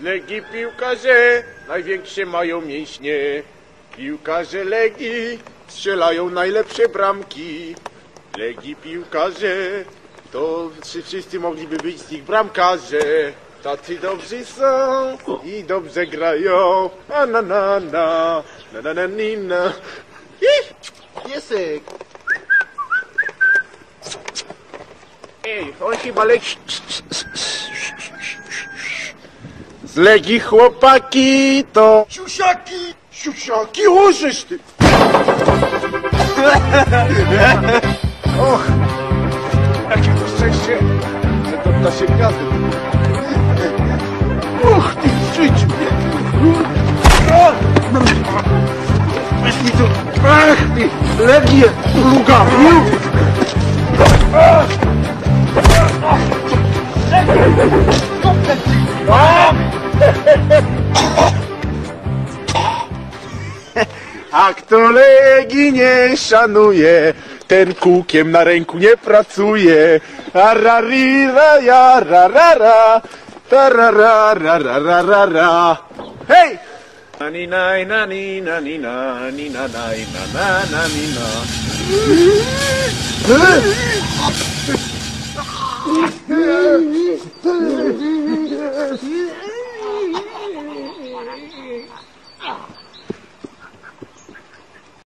Legii piłkarze największe mają mięśnie. Piłkarze Legii strzelają najlepsze bramki. Legii piłkarze to wszyscy mogliby być z nich bramkarze. Tacy dobrzy są i dobrze grają. A na na na na na na na. Piesek. Ej, on chyba leci. Z Legii chłopaki to... Siusiaki! Siusiaki, łożysz ty! Och! Jakie to szczęście, że to da się gadu. Och, ty w życiu! Weź mi tu... Ach, ty! Legię! Luga! A kto Legii nie szanuje, ten kółkiem na ręku nie pracuje. Ararira, ja, ra, ra, ra, tarara, ra, ra, ra, ra, ra. Hej! Nani, nai, nani, nani, nani, nanai, na, nani, na.